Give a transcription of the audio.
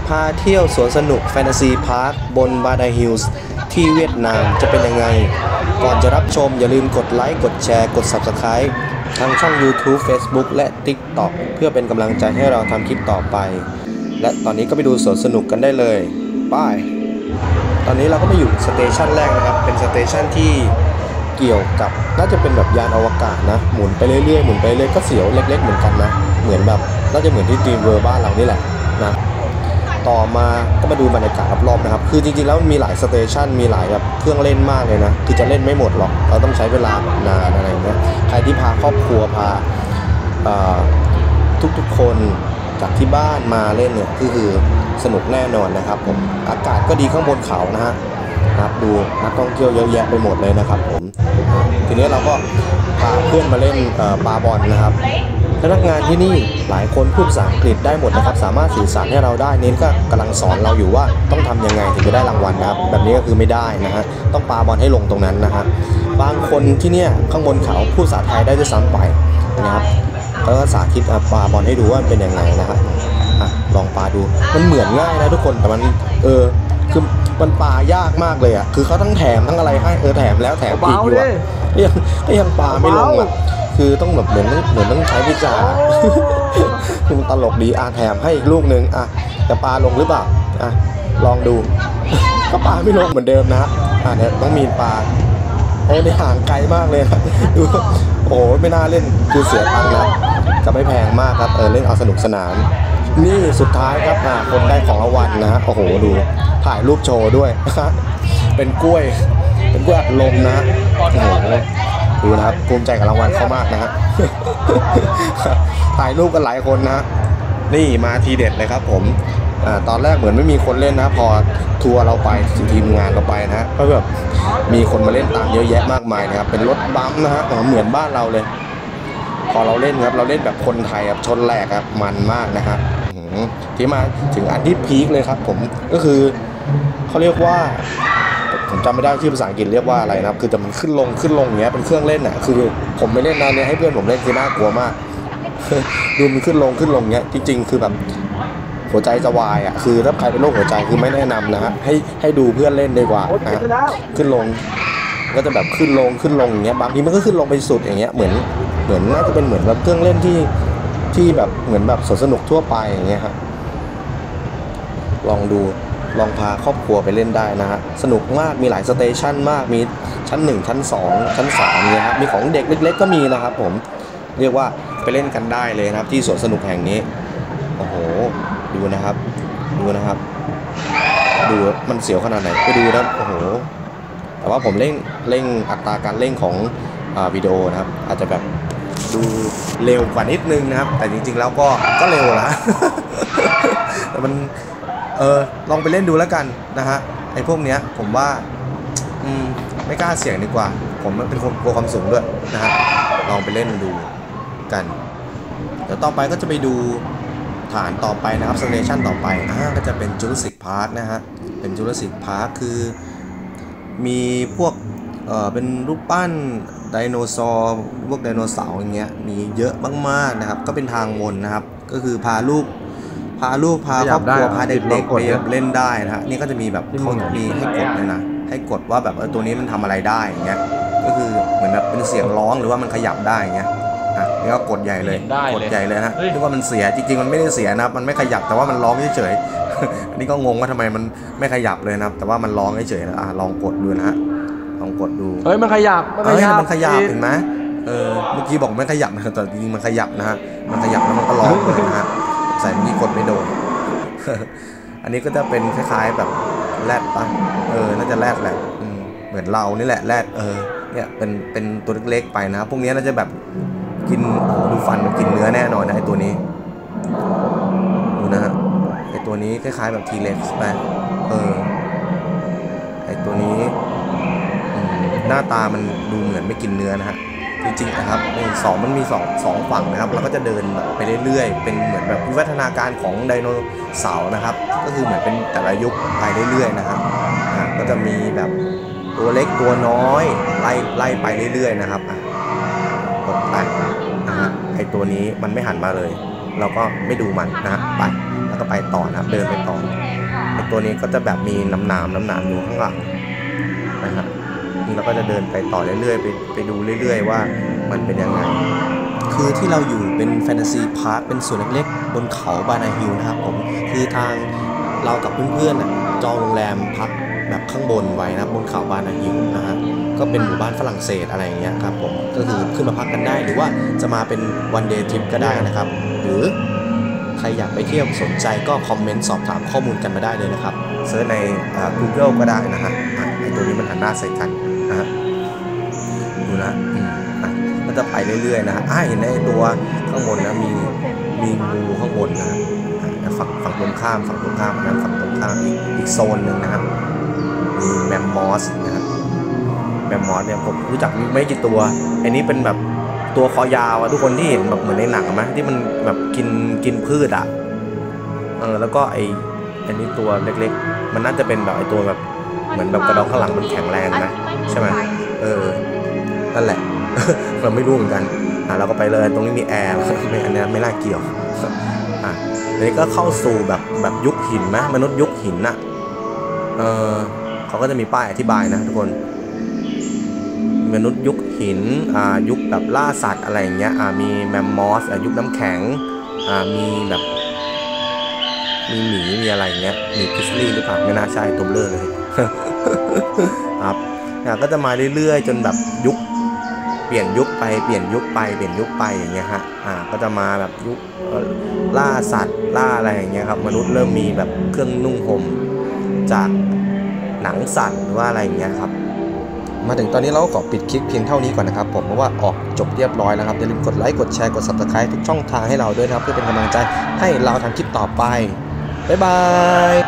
พาเที่ยวสวนสนุกแฟนตาซีพาร์คบนบาดาฮิลส์ที่เวียดนามจะเป็นยังไงก่อนจะรับชมอย่าลืมกดไลค์กดแชร์กด Subscribe ทางช่อง YouTube Facebook และ TikTok เพื่อเป็นกำลังใจให้เราทำคลิปต่อไปและตอนนี้ก็ไปดูสวนสนุกกันได้เลยบายตอนนี้เราก็มาอยู่สเตชันแรกนะครับเป็นสเตชันที่เกี่ยวกับน่าจะเป็นแบบยานอวกาศนะหมุนไปเรื่อยๆหมุนไปเรื่อยก็เสียวเล็กๆเหมือนกันนะเหมือนแบบน่าจะเหมือนที่ Dream World บ้านเรานี่แหละนะต่อมาก็มาดูบรรยากาศรอบๆนะครับคือจริงๆแล้วมีหลายสเตชันมีหลายแบบเครื่องเล่นมากเลยนะคือจะเล่นไม่หมดหรอกเราต้องใช้เวลานานอะไรอย่างเงี้ยใครที่พาครอบครัวพาทุกๆคนจากที่บ้านมาเล่นเนี่ยคือสนุกแน่นอนนะครับผมอากาศก็ดีข้างบนเขานะฮะครับดูนักท่องเที่ยวเยอะแยะไปหมดเลยนะครับผมทีนี้เราก็พาเพื่อนมาเล่นปาบอลนะครับพนักงานที่นี่หลายคนพูดภาษาอังกฤษได้หมดนะครับสามารถสื่อสารให้เราได้เน้นก็กำลังสอนเราอยู่ว่าต้องทำยังไงถึงจะได้รางวัลนะครับแบบนี้ก็คือไม่ได้นะฮะต้องปาบอลให้ลงตรงนั้นนะฮะบางคนที่เนี่ยข้างบนเขาพูดภาษาไทยได้ด้วยซ้ำไปนะครับแล้วก็สาธิตปาบอลให้ดูว่ามันเป็นยังไงนะครับลองปาดูมันเหมือนง่ายนะทุกคนแต่มันคือมันปายากมากเลยอ่ะคือเขาทั้งแถมทั้งอะไรให้แถมแล้วแถมอีกอยู่ก็ยังปาไม่ลงอ่ะคือต้องแบบเหมือนต้องใช้วิชาคือมันตลกดีแถมให้อีกลูกนึงจะปาลงหรือเปล่าลองดูก็ปาไม่ลงเหมือนเดิมนะเนี่ยต้องมีปาในห่างไกลมากเลยนะดูโอ้ไม่น่าเล่นคือเสียตังค์นะจะไม่แพงมากครับเล่นเอาสนุกสนานนี่สุดท้ายครับคนได้ของรางวัลนะฮะโอ้โหดูถ่ายรูปโชว์ด้วยเป็นกล้วยอัดลมนะโอ้โหดูนะครับภูมิใจกับรางวัลเขามากนะฮะถ่ายรูปกันหลายคนนะนี่มาทีเด็ดเลยครับผมตอนแรกเหมือนไม่มีคนเล่นนะพอทัวร์เราไปทีมงานเราไปนะก็แบบมีคนมาเล่นตามเยอะแยะมากมายนะครับเป็นรถบัมป์นะฮะเหมือนบ้านเราเลยพอเราเล่นครับเราเล่นแบบคนไทยครับชนแหลกครับมันมากนะฮะที่มาถึงอันที่พีคเลยครับผมก็คือเขาเรียกว่าผมจำไม่ได้ชื่อภาษาอังกฤษเรียกว่าอะไรนะครับคือแต่มันขึ้นลงอย่างเงี้ยเป็นเครื่องเล่นอ่ะคือผมไม่เล่นนะเนี่ยให้เพื่อนผมเล่นคือน่ากลัวมากดูมันขึ้นลงเงี้ยจริงๆคือแบบหัวใจจะวายอ่ะคือถ้าใครเป็นโรคหัวใจคือไม่แนะนำนะฮะให้ดูเพื่อนเล่นดีกว่านะขึ้นลงก็จะแบบขึ้นลงอย่างเงี้ยบางทีมันก็ขึ้นลงไปสุดอย่างเงี้ยเหมือนน่าจะเป็นเหมือนแบบเครื่องเล่นที่แบบเหมือนแบบสนุกทั่วไปอย่างเงี้ยครับลองพาครอบครัวไปเล่นได้นะฮะสนุกมากมีหลายสเตชันมากมีชั้น1ชั้น2ชั้น3เนี่ยครับมีของเด็กเล็กๆก็มีนะครับผมเรียกว่าไปเล่นกันได้เลยนะครับที่สวนสนุกแห่งนี้โอ้โหดูนะครับดูมันเสียวขนาดไหนไปดูนะโอ้โหแต่ว่าผมเร่งอัตราการเร่งของวิดีโอนะครับอาจจะแบบดูเร็วกว่านิดนึงนะครับแต่จริงๆแล้วก็เร็วนะแต่มันลองไปเล่นดูแล้วกันนะฮะไอ้พวกเนี้ยผมว่าไม่กล้าเสี่ยงดีกว่าผมเป็นคนกลัวความสูงด้วยนะฮะลองไปเล่นดูกันเดี๋ยวต่อไปก็จะไปดูฐานต่อไปนะครับสเตชันต่อไปก็จะเป็นจูราสสิคพาร์คนะฮะเป็นจูราสสิคพาร์คคือมีพวกเป็นรูปปั้นไดโนเสาร์พวกไดโนเสาร์อย่างเงี้ยมีเยอะมากๆนะครับก็เป็นทางวนนะครับก็คือพาลูกพาครอบครัวพาเด็กๆไปเล่นได้นะฮะนี่ก็จะมีแบบเขามีให้กดเลยนะให้กดว่าแบบตัวนี้มันทำอะไรได้อย่างเงี้ยก็คือเหมือนแบบเป็นเสียงร้องหรือว่ามันขยับได้อย่างเงี้ยนี่ก็กดใหญ่เลยกดใหญ่เลยฮะนึกว่ามันเสียจริงๆมันไม่ได้เสียนะมันไม่ขยับแต่ว่ามันร้องเฉยๆอันนี้ก็งงว่าทำไมมันไม่ขยับเลยนะครับแต่ว่ามันร้องเฉยๆนะลองกดดูนะฮะลองกดดูมันขยับเห็นไหมเมื่อกี้บอกไม่ขยับนะแต่จริงๆมันขยับนะฮะมันขยับแล้วมันก็ร้องเลยนะฮะใส่เมื่อกี้กดไม่โดนอันนี้ก็จะเป็นคล้ายๆแบบแรดปะน่าจะแรดแหละเหมือนเรานี่แหละแรดเนี่ยเป็นตัวเล็กๆไปนะพวกนี้น่าจะแบบกินดูฟันมันกินเนื้อแน่นอนนะไอตัวนี้ดูนะฮะไอตัวนี้คล้ายๆแบบทีเล็กซ์ไปไอตัวนี้หน้าตามันดูเหมือนไม่กินเนื้อนะฮะจริงๆนะครับมันมีสองฝั่งนะครับเราก็จะเดินไปเรื่อยๆเป็นเหมือนแบบวิวัฒนาการของไดโนเสาร์นะครับก็คือเหมือนเป็นแต่ละยุคไปเรื่อยๆนะครับก็จะมีแบบตัวเล็กตัวน้อยไล่ไปเรื่อยๆนะครับกดไปนะฮะไอตัวนี้มันไม่หันมาเลยเราก็ไม่ดูมันนะฮะไปแล้วก็ไปต่อนะครับเดินไปต่อตัวนี้ก็จะแบบมีน้ำหนามอยู่ข้างหลังนะฮะนี่เราก็จะเดินไปต่อเรื่อยๆไปดูเรื่อยๆว่ามันเป็นยังไงคือที่เราอยู่เป็นแฟนตาซีพาร์คเป็นส่วนเล็กๆบนเขาบานาฮิลนะครับผมคือทางเรากับเพื่อนๆจองโรงแรมพักแบบข้างบนไว้นะบนเขาบานาฮิลนะฮะก็เป็นหมู่บ้านฝรั่งเศสอะไรอย่างเงี้ยครับผมก็คือขึ้นมาพักกันได้หรือว่าจะมาเป็นวันเดย์ทริปก็ได้นะครับหรือใครอยากไปเที่ยวสนใจก็คอมเมนต์สอบถามข้อมูลกันมาได้เลยนะครับเซิร์ชใน Google ก็ได้นะฮะไอตัวนี้มันหันหน้าใส่กันนะฮะดูนะก็จะไปเรื่อยๆนะฮะเห็นในตัวข้างบนนะมีงูข้างบนนะฮะฝั่งตรงข้ามอันนั้นฝั่งตรงข้ามอีกโซนหนึ่งนะครับมีแมมมอสนะครับแมมมอสเนี่ยผมรู้จักไม่กี่ตัวอันนี้เป็นแบบตัวคอยาวทุกคนที่เห็นแบบเหมือนในหนังไหมที่มันแบบกินพืชแล้วก็อันนี้ตัวเล็กๆมันน่าจะเป็นแบบไอตัวแบบเหมือนแบบกระดองข้างหลังมันแข็งแรงนะใช่ไหมนั่นแหละ เราไม่รู้เหมือนกันเราก็ไปเลยตรงนี้มีแอร์ไม่อันนี้ไม่น่าเกี่ยวอันนี้ก็เข้าสู่แบบยุคหินไหมมนุษย์ยุคหินน่ะเขาก็จะมีป้ายอธิบายนะทุกคนมนุษย์ยุคหินยุคแบบล่าสัตว์อะไรอย่างเงี้ยมีแมมมอสยุคน้ำแข็งมีแบบมีหมีมีอะไรเงี้ยมีพิสลี่หรือเปล่าไม่น่าใช่ตัวเบลอเลย ครับก็จะมาเรื่อยๆจนแบบยุคเปลี่ยนยุคไปอย่างเงี้ยฮะก็จะมาแบบยุคล่าสัตว์ล่าอะไรอย่างเงี้ยครับมนุษย์เริ่มมีแบบเครื่องนุ่งห่มจากหนังสัตว์หรือว่าอะไรอย่างเงี้ยครับมาถึงตอนนี้เราก็ขอปิดคลิปเพียงเท่านี้ก่อนนะครับผมเพราะว่าออกจบเรียบร้อยแล้วครับอย่าลืมกดไลค์กดแชร์กด Subscribe ทุกช่องทางให้เราด้วยนะครับเพื่อเป็นกำลังใจให้เราทำคลิปต่อไปบ๊ายบาย